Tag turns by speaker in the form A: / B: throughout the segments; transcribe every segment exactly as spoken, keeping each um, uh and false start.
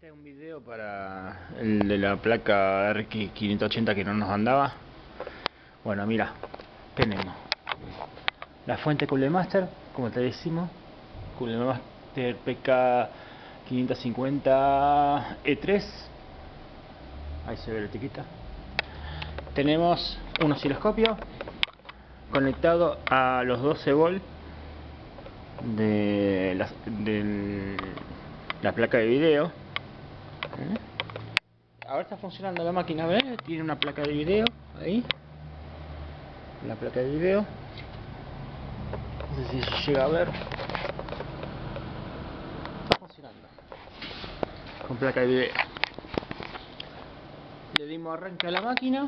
A: Este es un video para el de la placa R X quinientos ochenta que no nos andaba. Bueno, mira, tenemos la fuente Cooler Master, como te decimos, Cooler Master P K quinientos cincuenta E tres. Ahí se ve la etiqueta. Tenemos un osciloscopio conectado a los doce volts de la, de la placa de video. Ahora está funcionando la máquina, ¿ves? Tiene una placa de video ahí. La placa de video. No sé si se llega a ver. Está funcionando con placa de video. Le dimos arranque a la máquina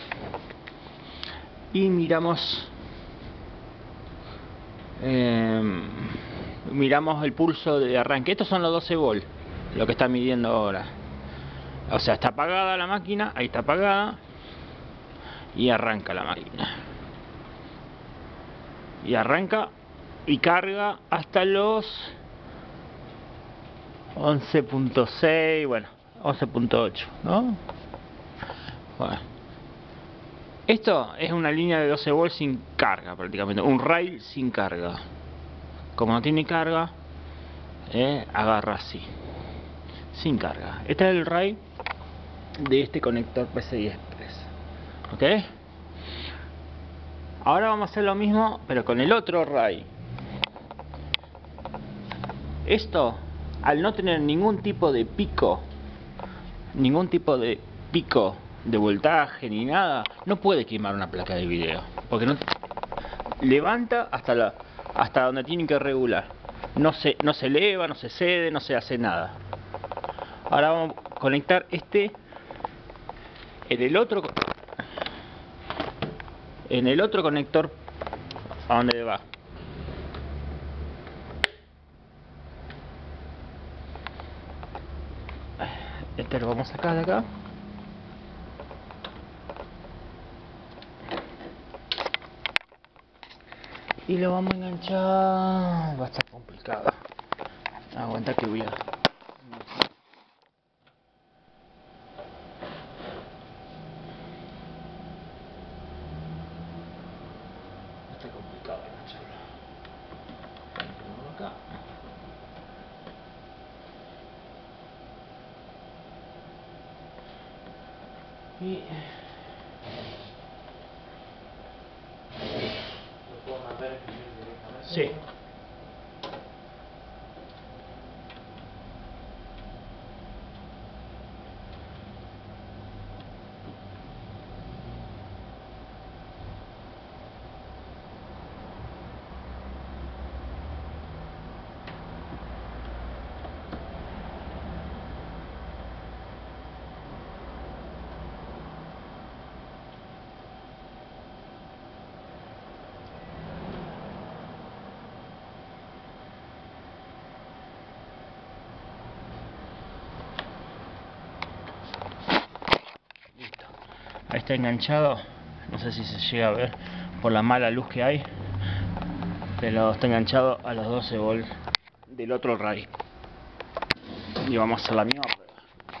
A: y miramos eh, miramos el pulso de arranque. Estos son los doce volts, lo que está midiendo ahora. O sea, está apagada la máquina, ahí está apagada, y arranca la máquina. Y arranca y carga hasta los once punto seis, bueno, once punto ocho, ¿no? Bueno. Esto es una línea de doce volts sin carga, prácticamente, un rail sin carga. Como no tiene carga, eh, agarra así, sin carga. Este es el rail de este conector P C I Express, ¿ok? Ahora vamos a hacer lo mismo, pero con el otro rail. Esto, al no tener ningún tipo de pico, ningún tipo de pico de voltaje ni nada, no puede quemar una placa de video, porque no levanta hasta la hasta donde tienen que regular. No se, no se eleva, no se cede, no se hace nada. Ahora vamos a conectar este en el otro en el otro conector a donde va. Este lo vamos a sacar de acá. Y lo vamos a enganchar. Va a estar complicado. Aguanta que voy a... Está complicado engancharlo. Lo acá. Y... ¿Lo puedo mandar directamente? Sí. Ahí está enganchado, no sé si se llega a ver por la mala luz que hay, pero está enganchado a los doce volts del otro rail. Y vamos a hacer la misma prueba.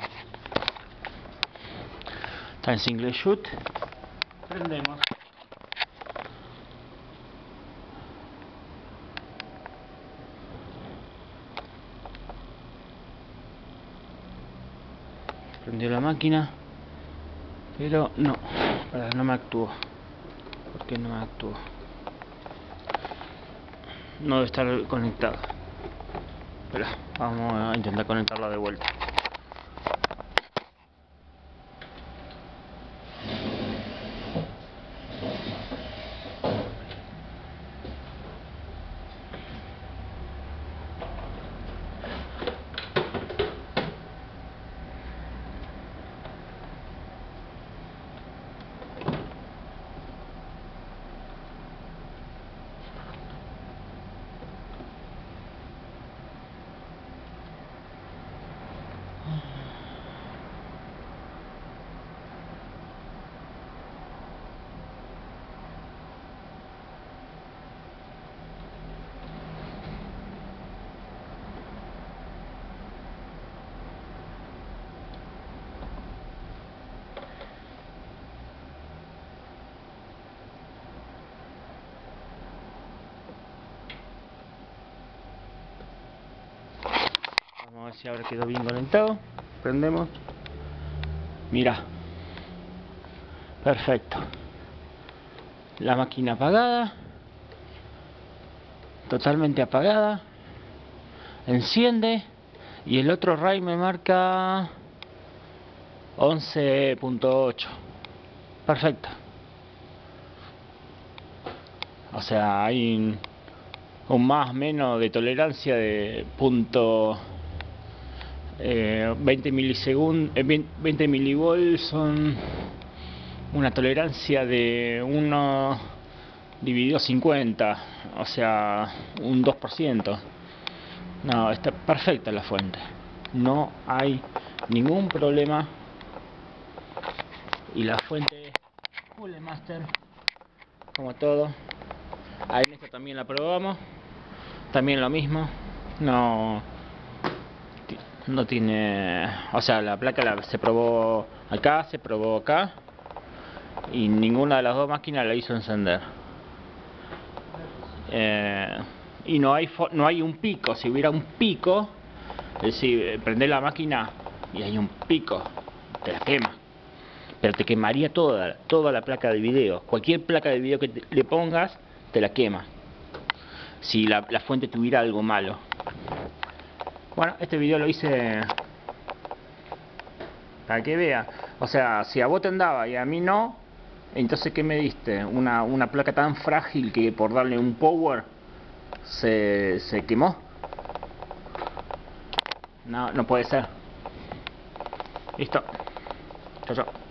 A: Está en single shoot. Prendemos. Prendió la máquina, pero no, para, no me actuó. ¿Por qué no me actuó? No debe estar conectado. Espera, vamos a intentar conectarla de vuelta. ver si ahora quedó bien conectado. Prendemos. Mira. Perfecto. La máquina apagada. Totalmente apagada. Enciende. Y el otro R A I me marca once punto ocho. Perfecto. O sea, hay un, un más o menos de tolerancia de punto eh, veinte milisegundos, eh, veinte milivolts son una tolerancia de uno dividido cincuenta, o sea, un dos por ciento. No, está perfecta la fuente. No hay ningún problema. Y la fuente Cooler Master, como todo. Ahí en esta también la probamos. También lo mismo. No, no tiene. O sea, la placa la, se probó acá, se probó acá. Y ninguna de las dos máquinas la hizo encender. Eh, y no hay, no hay un pico. Si hubiera un pico, es decir, prender la máquina y hay un pico, te la quema. Pero te quemaría toda, toda la placa de video. Cualquier placa de video que te, le pongas, te la quema. Si la, la fuente tuviera algo malo. Bueno, este video lo hice para que vea. O sea, si a vos te andaba y a mí no, entonces ¿qué me diste? Una, una placa tan frágil que por darle un power se, se quemó. No, no puede ser. Listo. Chau, chau.